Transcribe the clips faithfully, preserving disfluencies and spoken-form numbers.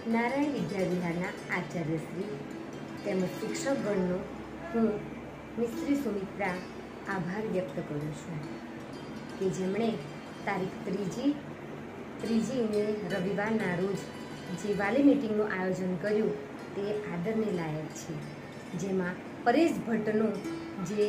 નારાયણ વિદ્યાવિહારના આચાર્યશ્રી તેમજ શિક્ષકગણનો હું મિસ્ત્રી સુમિત્રા આભાર વ્યક્ત કરું છું કે જેમણે તારીખ ત્રીજી ત્રીજીને રવિવારના રોજ જે વાલી મિટિંગનું આયોજન કર્યું તે આદરને લાયક છે, જેમાં પરેશ ભટ્ટનું જે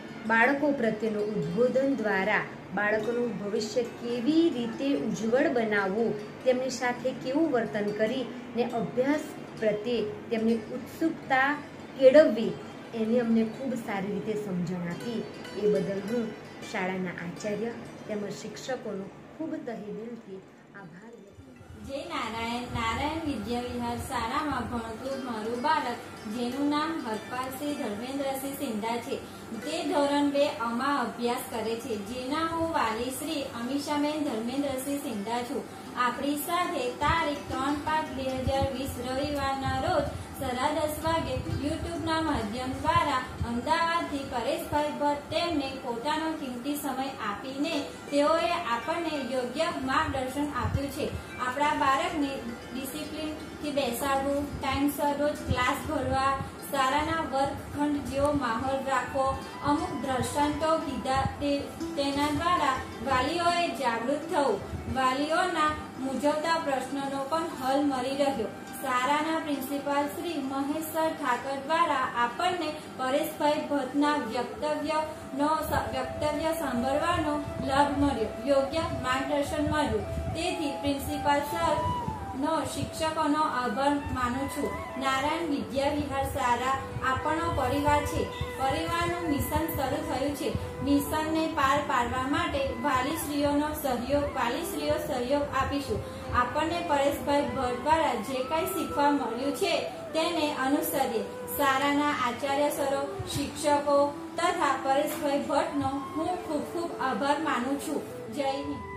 બાળકો પ્રત્યેનું ઉદ્બોધન દ્વારા બાળકોનું ભવિષ્ય કેવી રીતે ઉજ્જવળ બનાવવું, તેમની સાથે કેવું વર્તન કરી ને અભ્યાસ પ્રત્યે તેમની ઉત્સુકતા કેળવવી એને અમને ખૂબ સારી રીતે સમજણ આપી। એ બદલ હું શાળાના આચાર્ય તેમજ શિક્ષકોનો ખૂબ તહેદિલથી આભાર વ્યક્ત કરું છું। જય નારાયણ નારાયણ વિદ્યાવિહાર શાળામાં ભણતું મારું બાળક જેનું નામ હરપાલસિંહ ધર્મેન્દ્રસિંહ સિંધા છે, તે ધોરણ બે અમાં અભ્યાસ કરે છે, જેના હું વાલી શ્રી અમીષાબેન ધર્મેન્દ્રસિંહ સિંધા છું। આપણી સાથે તારીખ ત્રણ પાંચ બે હજાર વીસ રવિવારના રોજ સાડા દસ વાગે યુટ્યુબના માધ્યમ દ્વારા અમદાવાદથી પરેશભાઈ ભટ્ટ તેમને પોતાનો કિંમતી સમય આપીને તેઓએ આપણને યોગ્ય માર્ગદર્શન આપ્યું છે। આપણા બાળકને ડિસિપ્લિનથી બેસાડવું, ટાઈમસર રોજ ક્લાસ ભરવા, શાળાના વર્ગખંડ જેવો માહોલ રાખવો, અમુક દ્રષ્ટાંતો કીધા તેના દ્વારા વાલીઓએ જાગૃત થવું, વાલીઓના મૂંઝવતા પ્રશ્નોનો પણ હલ મળી રહ્યો। શાળાના પ્રિન્સિપાલ શ્રી મહેશ સર ઠાકર દ્વારા આપણને પરેશભાઈ ભટ્ટના વક્તવ્યનો વક્તવ્ય સાંભળવાનો લાભ મળ્યો, યોગ્ય માર્ગદર્શન મળ્યું। તેથી પ્રિન્સિપાલ સર નો શિક્ષકોનો આભાર માનું છું। નારાયણ વિદ્યાવિહાર શાળા આપણો પરિવાર છે, પરિવારનું મિશન શરૂ થયું છે। મિશનને પાર પાડવા માટે વાલીશ્રીઓનો સહયોગ વાલીશ્રીઓ સહયોગ આપીશું। આપણને પરેશભાઈ ભટ્ટ દ્વારા જે કંઈ શીખવા મળ્યું છે તેને અનુસરીએ। શાળાના આચાર્ય સરો, શિક્ષકો તથા પરેશભાઈ ભટ્ટનો હું ખૂબ ખૂબ આભાર માનું છું। જય હિન્દ।